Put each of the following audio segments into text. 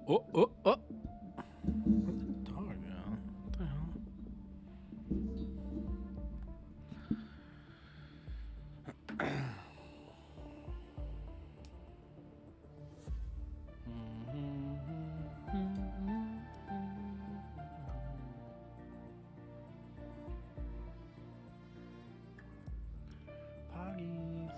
Oh, oh, oh. Where'd the dog go? What the hell? Poggies.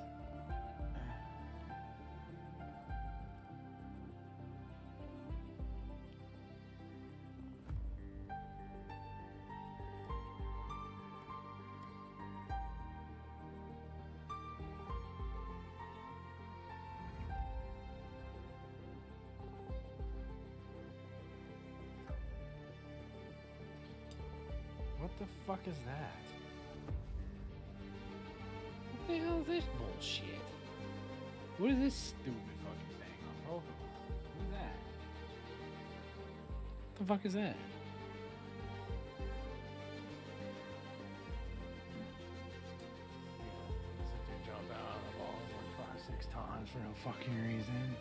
What the fuck is that? What the hell is this bullshit? What is this stupid fucking thing on Pokemon? What is that? What the fuck is that? Sit there, jump out of the ball like 5, 6 times for no fucking reason.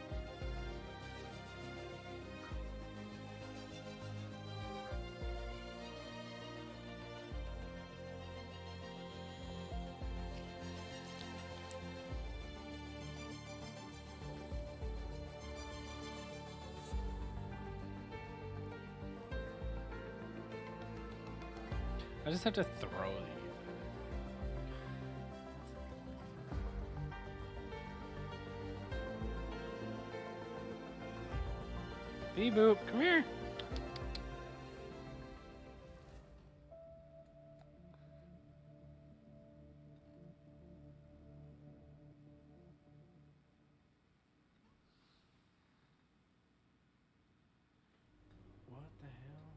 I just have to throw these. Bee-boop, come here. What the hell?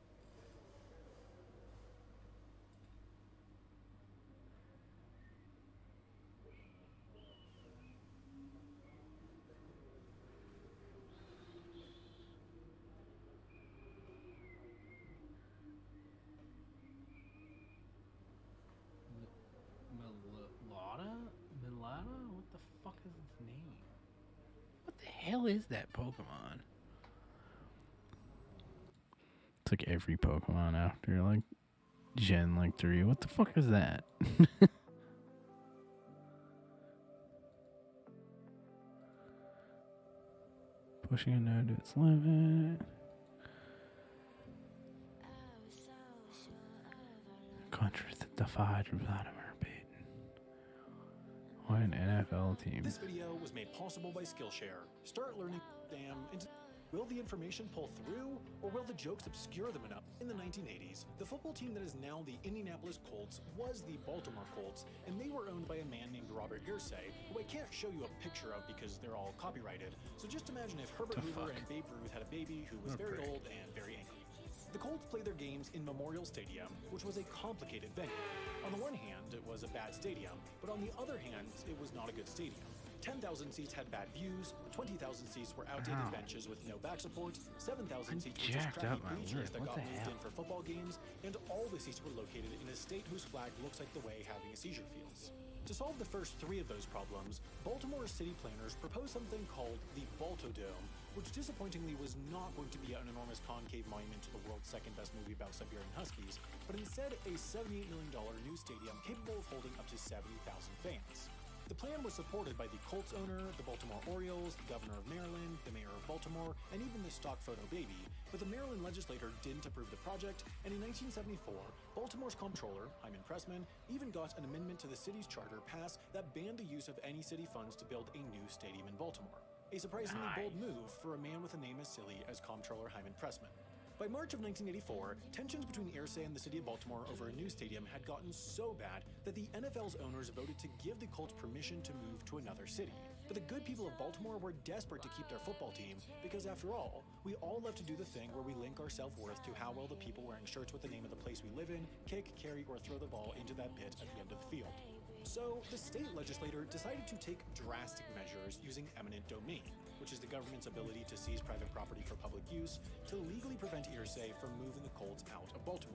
Milata? What the fuck is its name? What the hell is that Pokemon? It's like every Pokemon after like Gen 3. What the fuck is that? Pushing a node to its limit. Countries that defied Vladimir Putin. What an NFL team. This video was made possible by Skillshare. Start learning Will the information pull through, or will the jokes obscure them enough? In the 1980s, the football team that is now the Indianapolis Colts was the Baltimore Colts, and they were owned by a man named Robert Irsay, who I can't show you a picture of because they're all copyrighted. So just imagine if Herbert Hoover and Babe Ruth had a baby who was very old and very angry. The Colts played their games in Memorial Stadium, which was a complicated venue. On the one hand, it was a bad stadium, but on the other hand, it was not a good stadium. 10,000 seats had bad views, 20,000 seats were outdated benches with no back support, 7,000 seats were just crappy bleachers that got moved in for football games, and all the seats were located in a state whose flag looks like the way having a seizure feels. To solve the first 3 of those problems, Baltimore city planners proposed something called the Baltodome, which disappointingly was not going to be an enormous concave monument to the world's second best movie about Siberian Huskies, but instead a $78 million new stadium capable of holding up to 70,000 fans. The plan was supported by the Colts owner, the Baltimore Orioles, the governor of Maryland, the mayor of Baltimore, and even the stock photo baby, but the Maryland legislature didn't approve the project, and in 1974, Baltimore's comptroller, Hyman Pressman, even got an amendment to the city's charter passed that banned the use of any city funds to build a new stadium in Baltimore. A surprisingly bold move for a man with a name as silly as Comptroller Hyman Pressman. By March of 1984, tensions between Irsay and the city of Baltimore over a new stadium had gotten so bad that the NFL's owners voted to give the Colts permission to move to another city. But the good people of Baltimore were desperate to keep their football team because, after all, we all love to do the thing where we link our self-worth to how well the people wearing shirts with the name of the place we live in kick, carry, or throw the ball into that pit at the end of the field. So, the state legislature decided to take drastic measures using eminent domain, which is the government's ability to seize private property for public use, to legally prevent Irsay from moving the Colts out of Baltimore.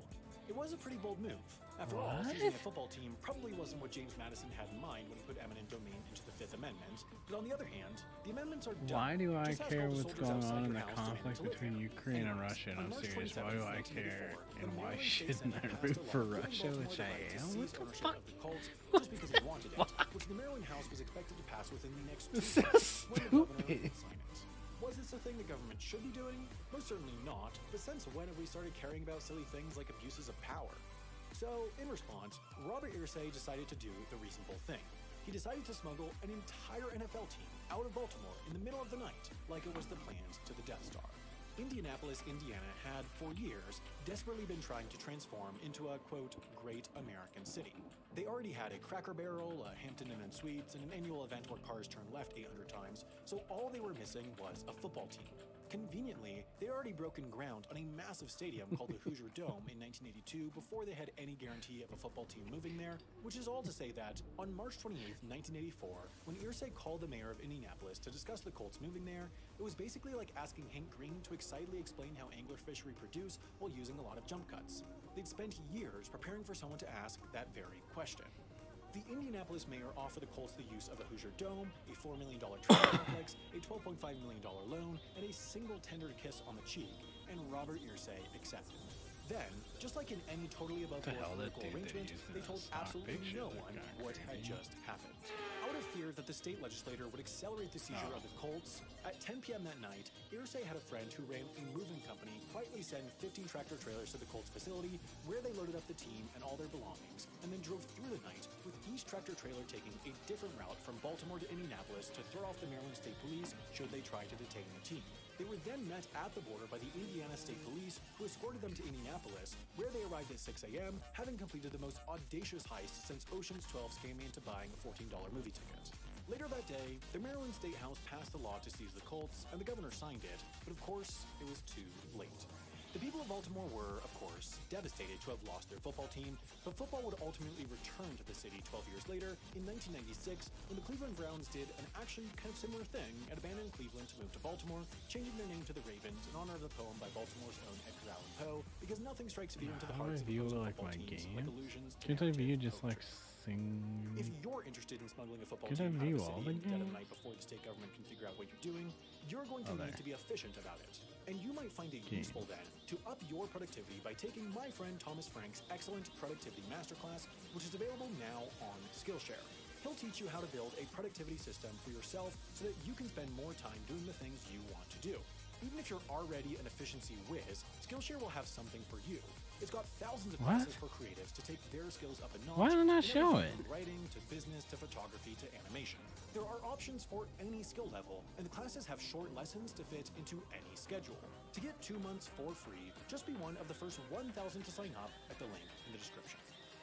It was a pretty bold move. After all, What? seizing a football team probably wasn't what James Madison had in mind when he put eminent domain into the Fifth Amendment. But on the other hand, the amendments are dumb. Why do I Just ask care all the what's soldiers going outside on in your the house demanding conflict to live between there. Ukraine and Anyways, Russia? And on I'm March serious. Why 27th, do I care? 1984, And the why Maryland State shouldn't Senate I passed root a for law giving Russia, Baltimore which the I right to am? seize What the ownership fuck? of the Colts just because he wanted it, which the Maryland House was expected to pass within the next 2 This is weeks when the governor stupid. would sign it. Was this a thing the government should be doing? Most certainly not, but since when have we started caring about silly things like abuses of power? So, in response, Robert Irsay decided to do the reasonable thing. He decided to smuggle an entire NFL team out of Baltimore in the middle of the night, like it was the plans to the Death Star. Indianapolis, Indiana had, for years, desperately been trying to transform into a, quote, great American city. They already had a Cracker Barrel, a Hampton Inn and Suites, and an annual event where cars turn left 800 times, so all they were missing was a football team. Conveniently, they had already broken ground on a massive stadium called the Hoosier Dome in 1982 before they had any guarantee of a football team moving there, which is all to say that, on March 28, 1984, when Irsay called the mayor of Indianapolis to discuss the Colts moving there, it was basically like asking Hank Green to excitedly explain how anglerfish reproduce while using a lot of jump cuts. They'd spent years preparing for someone to ask that very question. The Indianapolis mayor offered the Colts the use of the Hoosier Dome, a $4 million training complex, a $12.5 million loan, and a single tender kiss on the cheek, and Robert Irsay accepted. Then, just like in any totally above-board political arrangement, they told absolutely no one what had just happened. Out of fear that the state legislature would accelerate the seizure of the Colts, at 10 p.m. that night, Irsay had a friend who ran a moving company quietly send 15 tractor trailers to the Colts facility, where they loaded up the team and all their belongings, and then drove through the night, with each tractor trailer taking a different route from Baltimore to Indianapolis to throw off the Maryland State Police should they try to detain the team. They were then met at the border by the Indiana State Police, who escorted them to Indianapolis, where they arrived at 6 a.m., having completed the most audacious heist since Ocean's 12 scammed me into buying a $14 movie ticket. Later that day, the Maryland State House passed a law to seize the Colts, and the governor signed it, but of course, it was too late. The people of Baltimore were, of course, devastated to have lost their football team, but football would ultimately return to the city 12 years later, in 1996, when the Cleveland Browns did an actually kind of similar thing and abandoned Cleveland to move to Baltimore, changing their name to the Ravens in honor of the poem by Baltimore's own Edgar Allan Poe, because nothing strikes fear into the hearts of opposing football teams like allusions to Can't I view narrative just like poetry. sing? If you're interested in smuggling a football Could I team out view of the all city the in the dead of games? night before the state government can figure out what you're doing, you're going to Oh, need there. to be efficient about it. And you might find it Games. useful then to up your productivity by taking my friend Thomas Frank's excellent productivity masterclass, which is available now on Skillshare. He'll teach you how to build a productivity system for yourself so that you can spend more time doing the things you want to do. Even if you're already an efficiency whiz, Skillshare will have something for you. It's got thousands of What? classes for creatives to take their skills up a notch. Why didn't I in show everything it? from writing to business to photography to animation. There are options for any skill level, and the classes have short lessons to fit into any schedule. To get 2 months for free, just be one of the first 1,000 to sign up at the link in the description.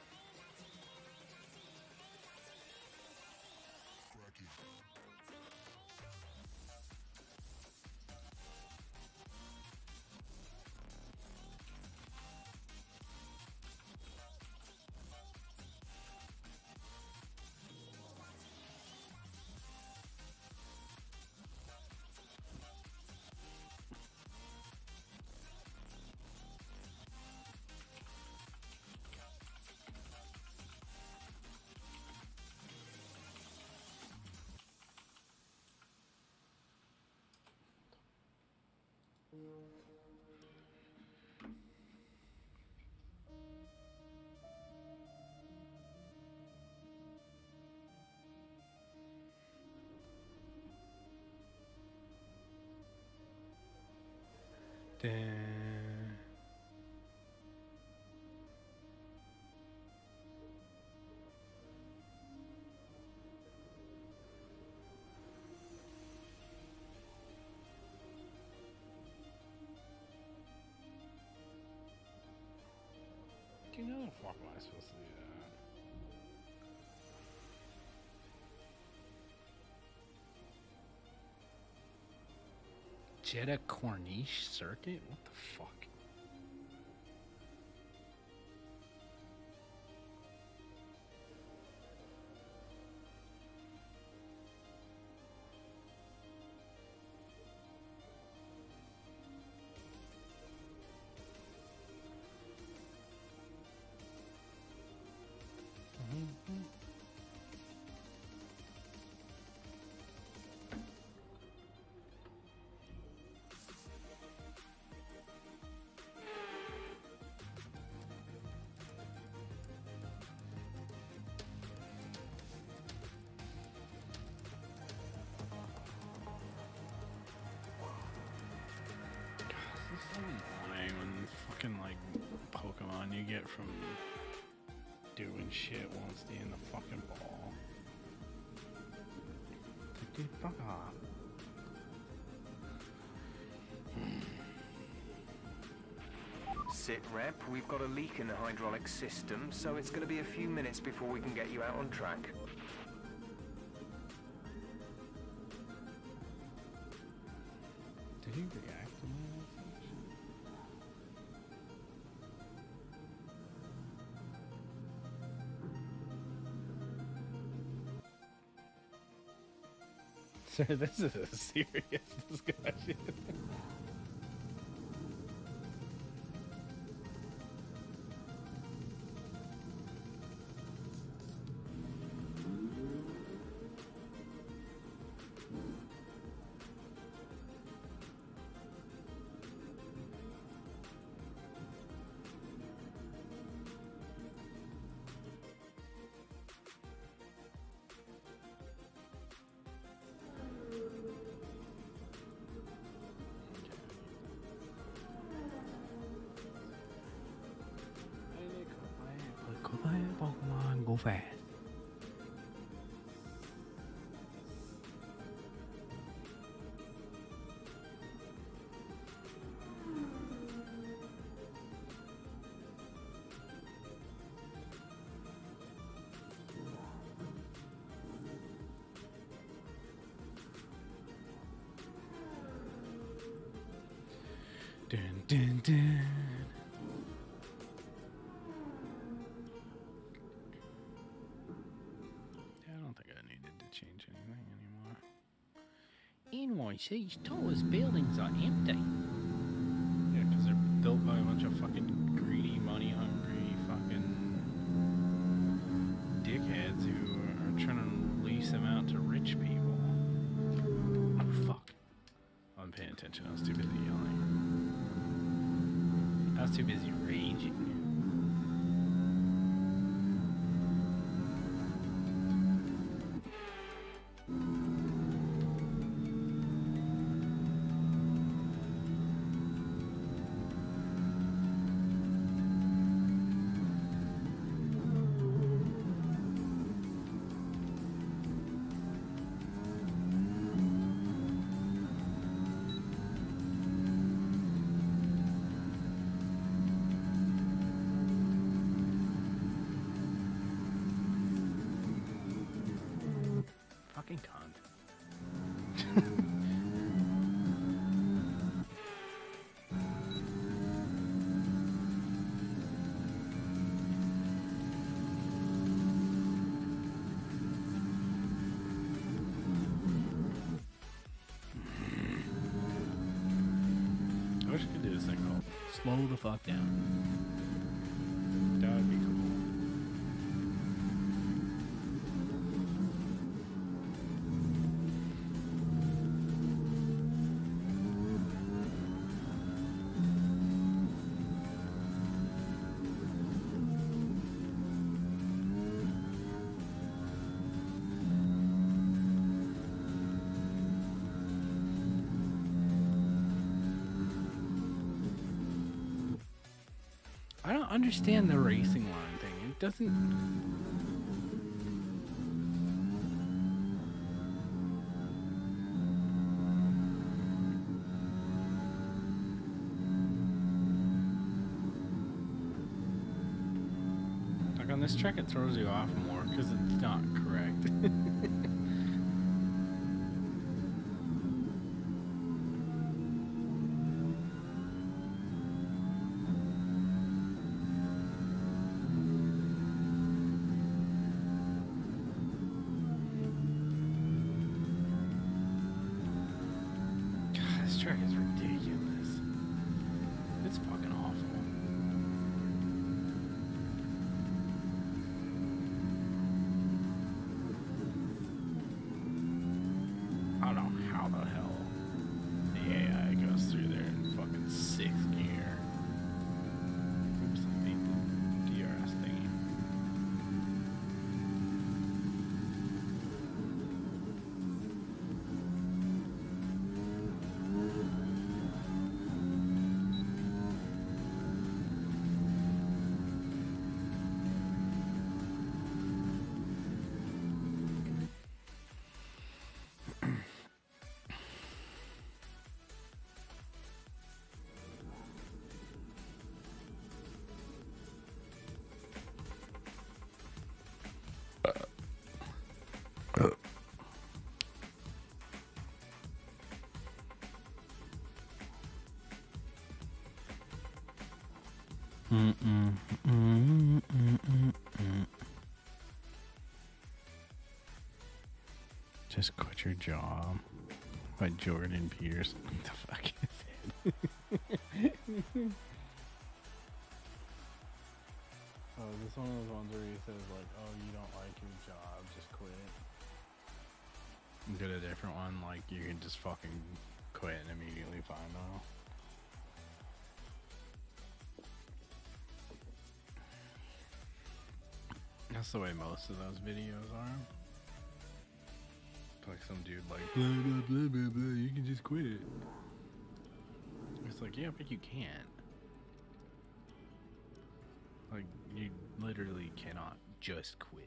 You know the fuck am I supposed to do that? Jeddah Corniche Circuit? What the fuck? get from doing shit once they in the fucking ball. Dude, fuck off. Sit rep, we've got a leak in the hydraulic system, so it's going to be a few minutes before we can get you out on track. Did he react to me? Sir, this is a serious discussion. Pokemon go fast. Dun dun dun. Change anything anymore. NYC's tallest buildings are empty. Yeah, because they're built by a bunch of fucking greedy, money-hungry fucking dickheads who are trying to lease them out to rich people. Oh, fuck. I wasn't paying attention. I was too busy yelling. I was too busy raging. Cunt. I wish I could do this thing called slow the fuck down. That would be cool. I don't understand the racing line thing. It doesn't... Like on this track it throws you off more because it's not correct. This track is ridiculous. It's fucking awful. I don't know how the hell the AI goes through there in fucking 6th gear. Oops, I beat the DRS thingy. Just quit your job. By Jordan Peterson. What the fuck is it? Oh, is this one of those ones where he says like, oh, you don't like your job, just quit? Get a different one, like you can just fucking quit and immediately find though. That's the way most of those videos are. It's like some dude like, blah, blah, blah, blah, blah, you can just quit. It's like, yeah, but you can't. Like, you literally cannot just quit.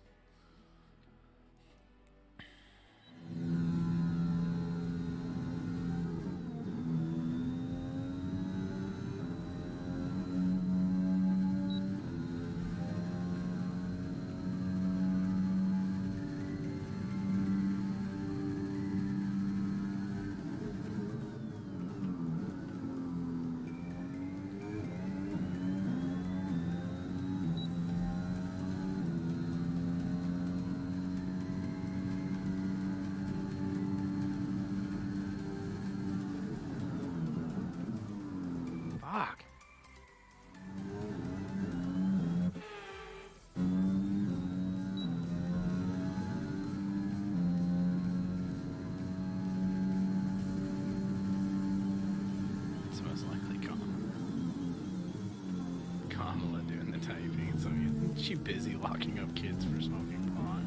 Fuck. It's most likely Kamala doing the typing. So she's busy locking up kids for smoking pot.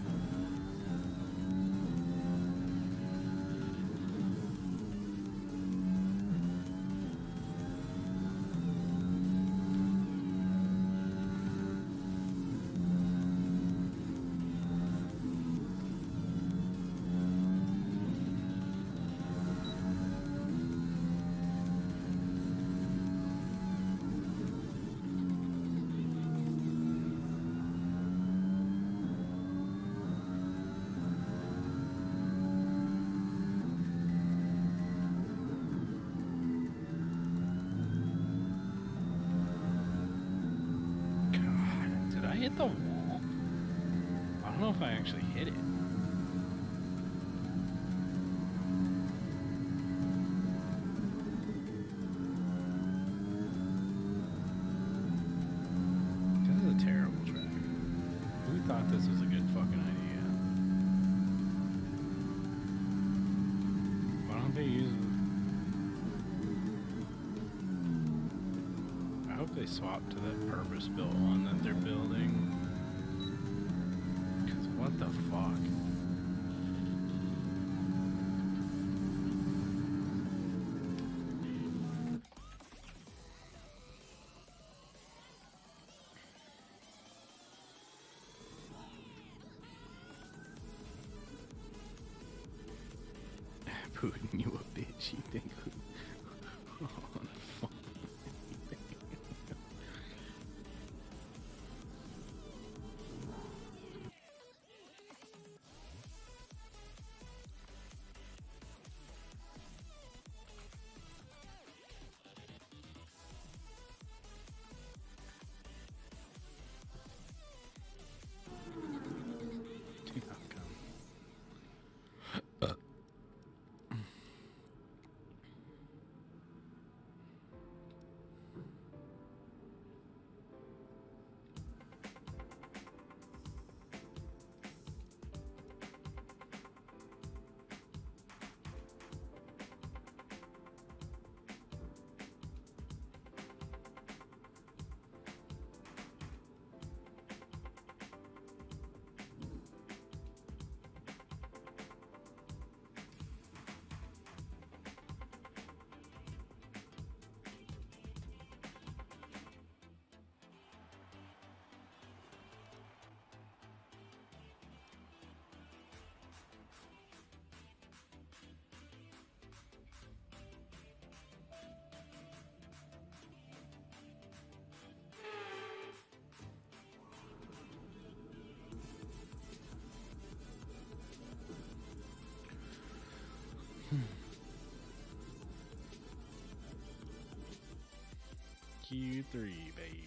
Hit the wall. I don't know if I actually hit it. This is a terrible track. Who thought this was a good fucking idea? Why don't they use it? I hope they swap to that purpose-built one that they're building. Because what the fuck? Putin, you a bitch, you think? Oh, fuck. Q3, baby.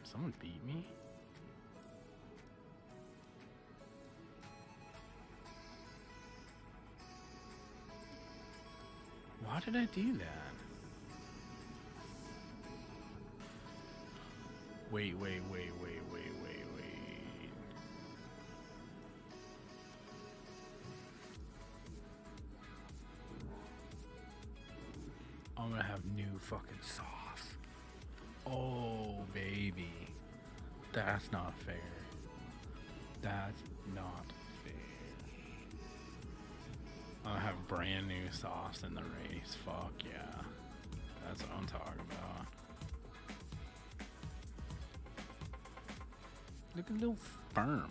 Someone beat me? Why did I do that? Wait. I'm gonna have new fucking sauce. Oh, baby. That's not fair. That's not fair. I'll have brand new sauce in the race. Fuck yeah. That's what I'm talking about. Look at little sperm.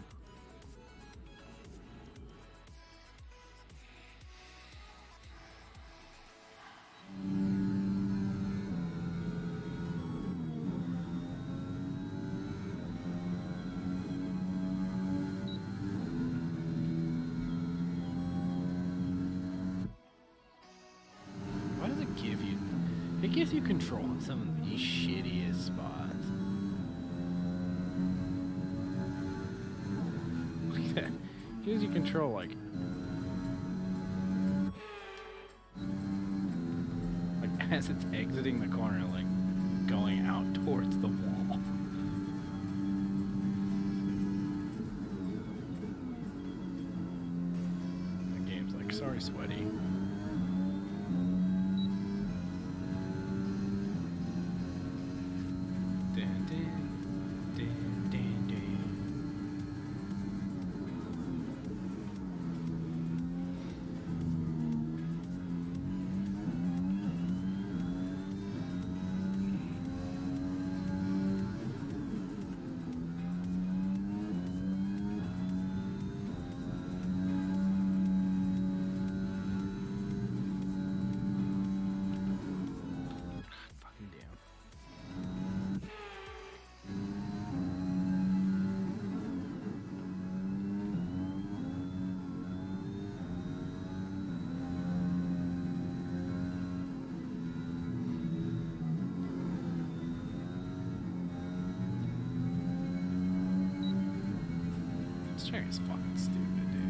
Why does it give you? It gives you control in some of these shittiest spots. Gives you control, like as it's exiting the corner, like going out towards the wall. The game's like, sorry, sweaty. This track is fucking stupid, dude.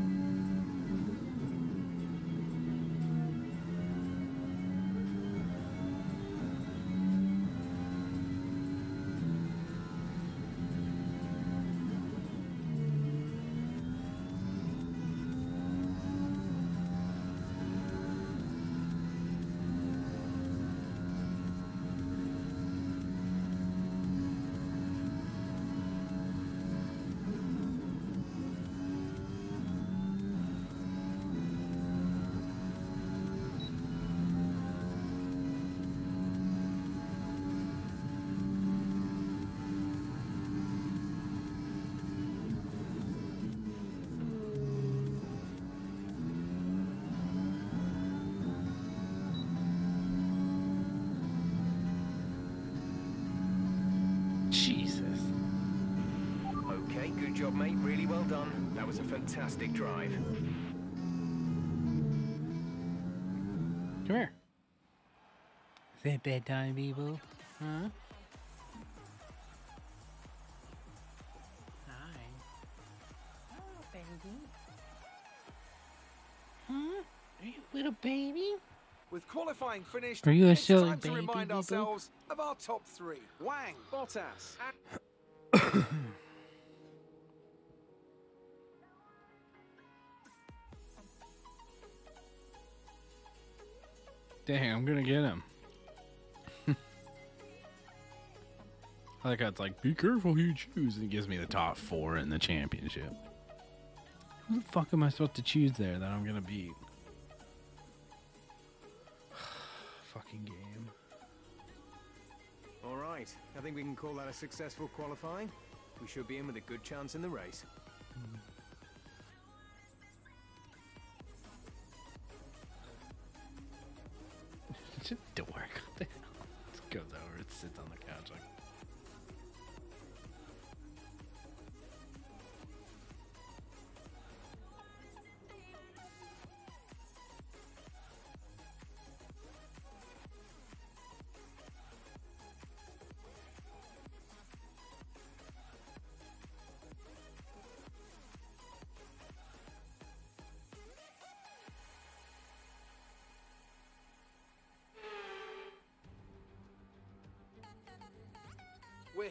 Jesus. Okay, good job, mate. Really well done. That was a fantastic drive. Come here. Is it bedtime, people? Huh? Hi. Oh, baby. Huh? Are you a little baby? With qualifying finished, Are you a it's silly time to baby, remind Boo-Boo? ourselves of our top three. Wang, Bottas, and Dang, I'm gonna get him. I like how it's like, be careful who you choose, and it gives me the top 4 in the championship. Who the fuck am I supposed to choose there that I'm gonna beat? Fucking game. All right, I think we can call that a successful qualifying. We should be in with a good chance in the race. It's a dork. What the hell? Just goes over, it sits on the couch like.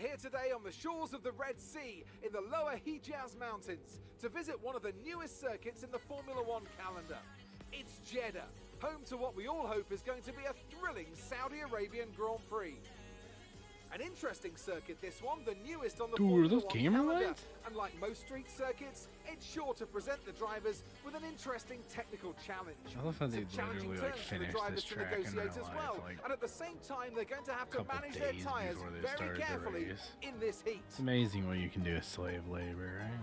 here today on the shores of the Red Sea in the lower Hijaz Mountains to visit one of the newest circuits in the Formula One calendar. It's Jeddah, home to what we all hope is going to be a thrilling Saudi Arabian Grand Prix. An interesting circuit, this one, the newest on the Dude, are Formula those One camera calendar. lights? And like most street circuits, it's sure to present the drivers with an interesting technical challenge. I love how they Some challenging literally like turns for the finished drivers this to track in negotiate their as life, well. like And at the same time, they're going to have to couple manage their days tyres before they very started the carefully race. in this heat. It's amazing what you can do with slave labor, right?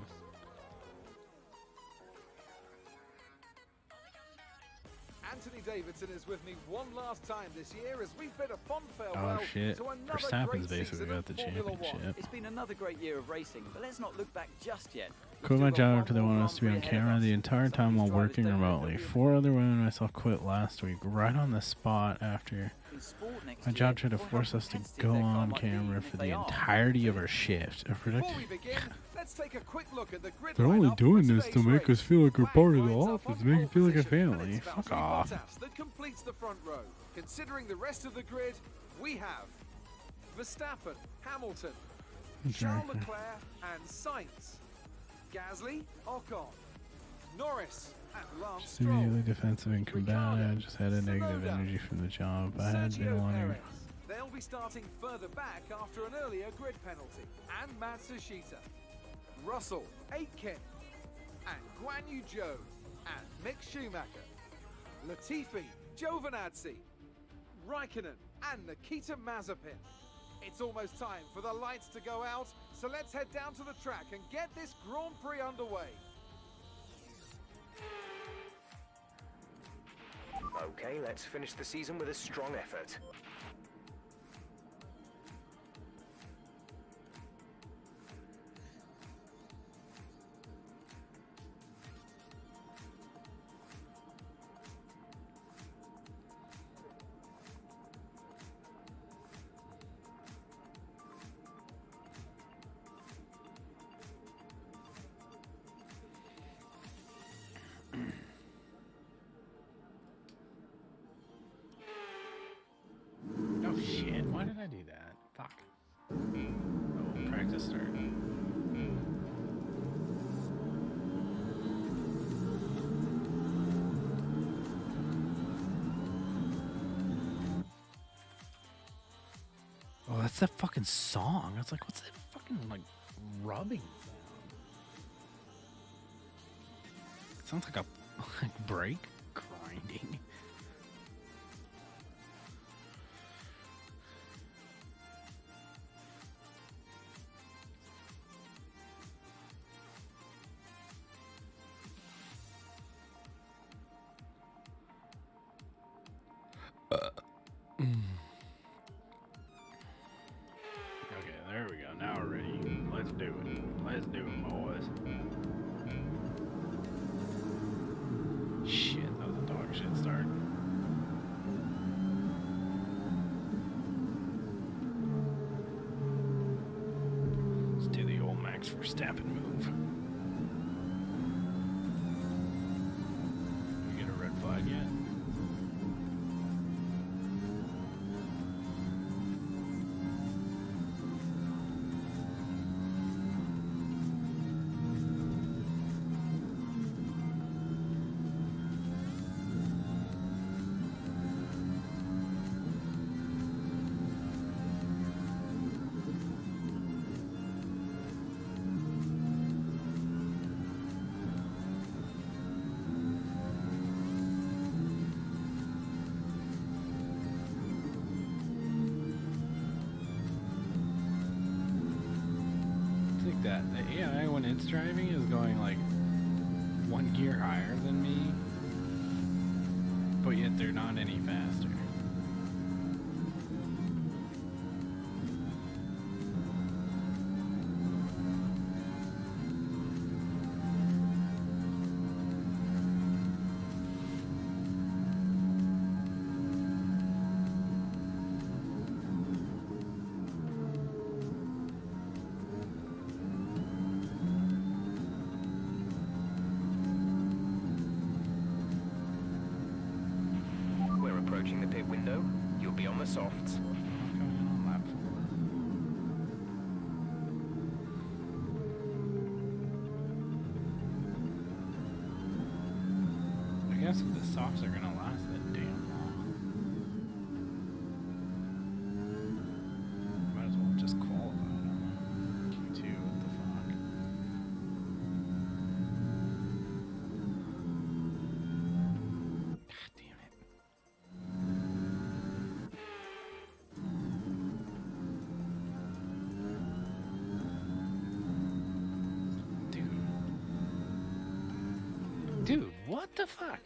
Anthony Davidson is with me one last time this year as we bid a fond farewell Oh shit! to another Verstappen's great basically season got of the Formula One. championship. It's been another great year of racing, but let's not look back just yet. Quit my job after they wanted us to be on camera the entire time while working remotely. 4 other women and myself quit last week, right on the spot after my job tried to force us to go on camera for the entirety of our shift. Before we begin, let's take a quick look at the grid They're only lineup doing for this to today's make us race. feel like we're Wang part of the lines up office, on make it feel like a pole position, family. and it's Fuck Valtteri off. Bottas that completes the front row. Considering the rest of the grid, we have Verstappen, Hamilton, Charles Leclerc and Sainz, Gasly, Ocon, Norris and Lance Just Stroll, immediately defensive and combative. Ricciardo, I just had a negative Tsunoda, energy from the job. I had Sergio been wanting. Perez. They'll be starting further back after an earlier grid penalty. And Matsushita, Russell, Aitken, and Guan Yu Zhou, and Mick Schumacher, Latifi, Giovinazzi, Raikkonen, and Nikita Mazepin. It's almost time for the lights to go out, so let's head down to the track and get this Grand Prix underway. Okay, let's finish the season with a strong effort. Oh shit, why did I do that? Fuck. Oh, practice start. Oh, that's that fucking song. I was like, what's that fucking like rubbing sound? It sounds like a like brake grinding. Okay, there we go. Now we're ready. Let's do it. Let's do it, boys. Shit, that was a dog shit start. Let's do the old Max Verstappen move. You get a red flag yet? That the AI when it's driving is going like 1 gear higher than me, but yet they're not any faster. We're approaching the pit window. You'll be on the softs. Coming in on lap 4. guess if the softs are gonna last that damn long, might as well just qualify on Q2. What the fuck? God damn it. Dude, what the fuck?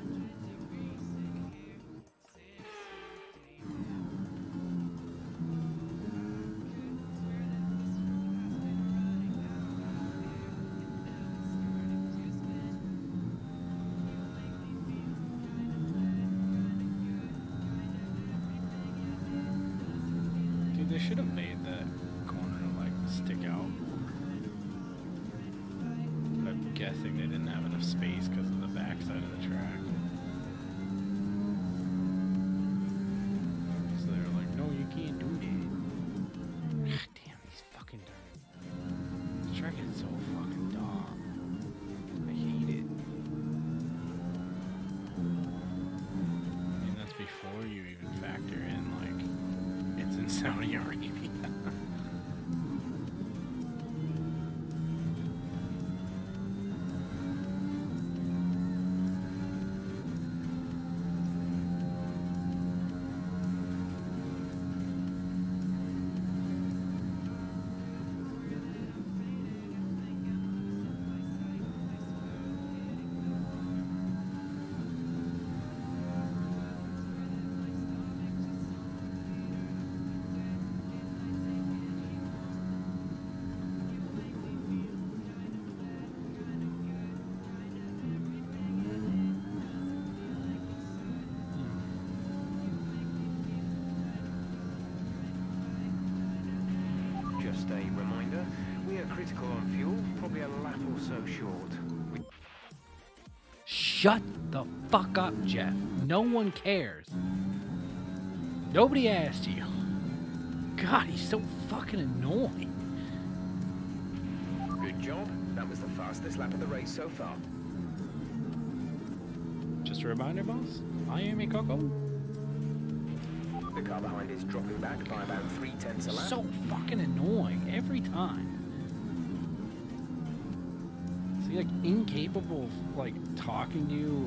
Dude, they should have made that corner like stick out more. But I'm guessing they didn't have enough space because of the backside of the track. So they were like, no, you can't do that. God damn, these fucking darn. This track is so fucking dumb. I hate it. I mean, that's before you even factor in, like, it's in Saudi Arabia. Just a reminder, we are critical on fuel, probably a lap or so short. Shut the fuck up, Jeff. No one cares. Nobody asked you. God, he's so fucking annoying. Good job. That was the fastest lap of the race so far. Just a reminder, boss. I am a Coco. The car behind is dropping back by about 3/10 a lap. So fucking annoying every time. Is he like incapable of like talking to you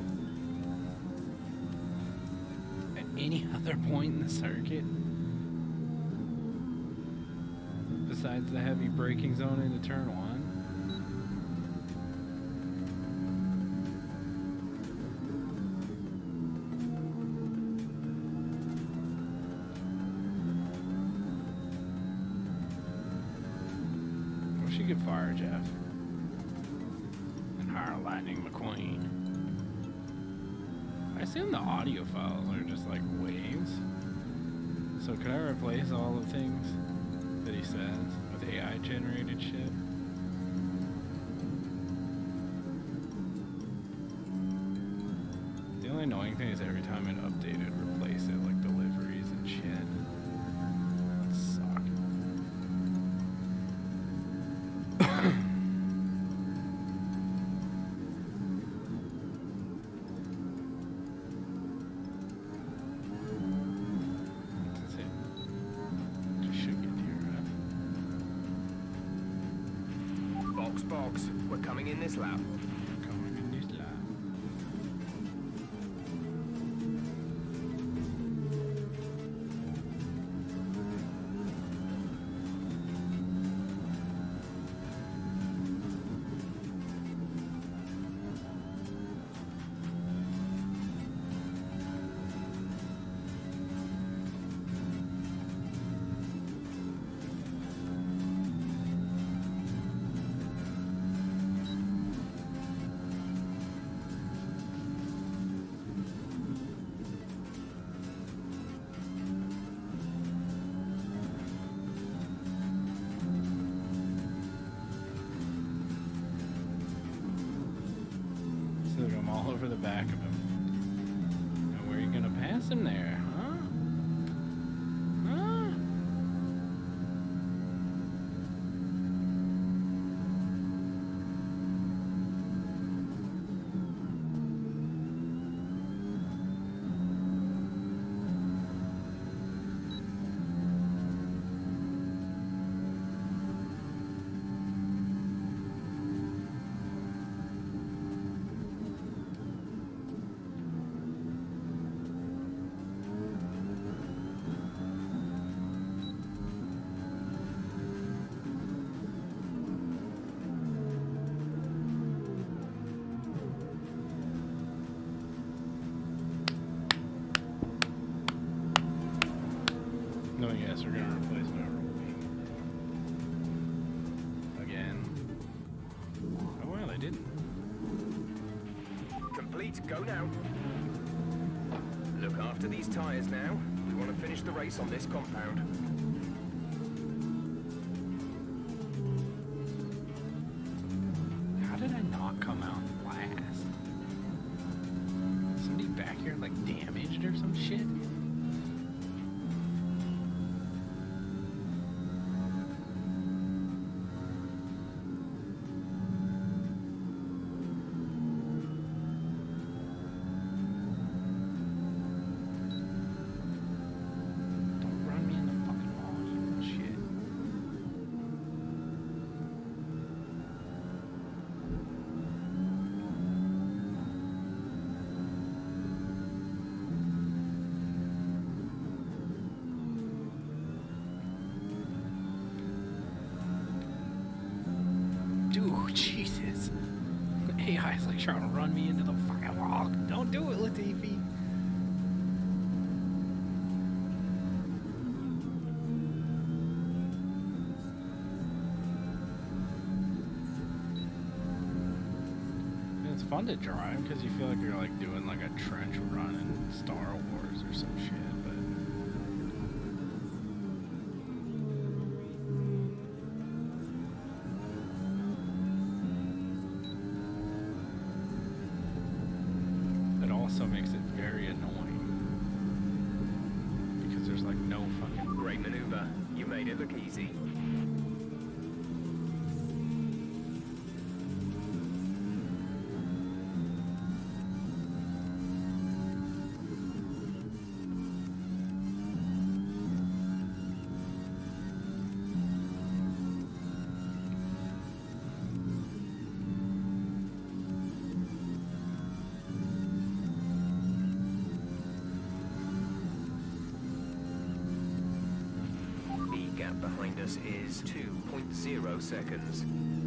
at any other point in the circuit? Besides the heavy braking zone into turn 1? Wish you could fire Jeff and hire Lightning McQueen. I assume the audio files are just like waves. So could I replace all the things that he says with AI generated shit? The only annoying thing is every time it updated, replace it like deliveries and shit. That suck. That's it. Just should get DRS. Box. We're coming in this lap. Coming in this lap. Slid him all over the back of him. And where are you gonna pass him there, huh? Huh? Go now. Look after these tyres now. We want to finish the race on this compound. How did I not come out last? Somebody back here like damaged or some shit? Jesus. AI's like trying to run me into the fucking wall. Don't do it, Latifi. It's fun to drive because you feel like you're like doing like a trench run in Star Wars or some shit, but also makes it very annoying because there's like no fucking... Great maneuver. You made it look easy. Behind us is 2.0 seconds.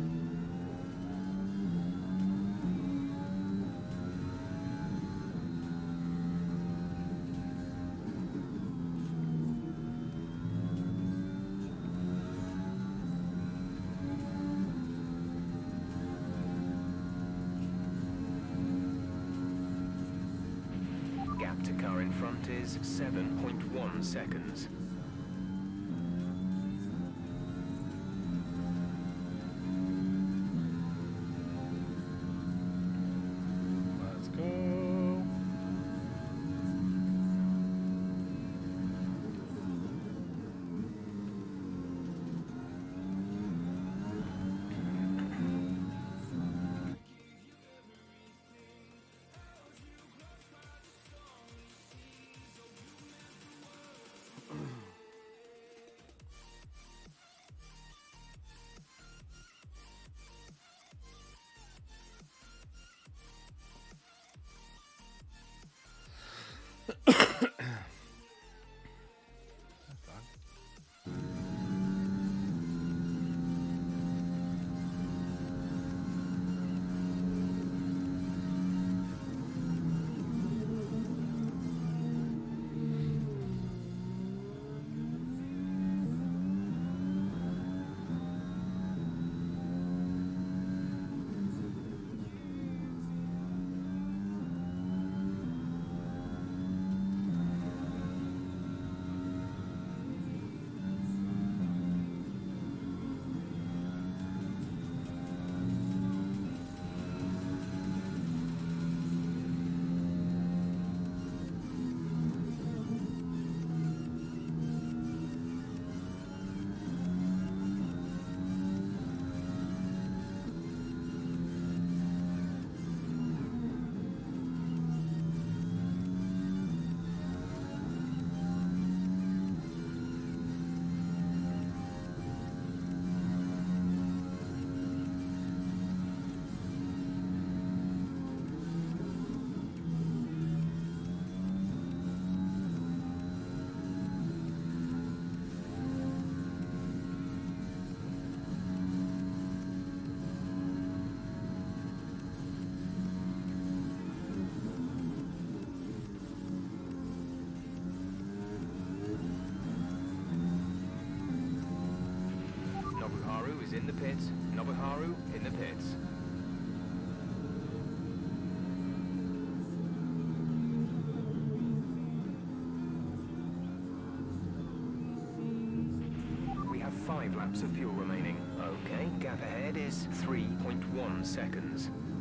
Gap to car in front is 7.1 seconds. is in the pits. Nobuharu in the pits. 5 laps of fuel remaining. Okay, gap ahead is 3.1 seconds.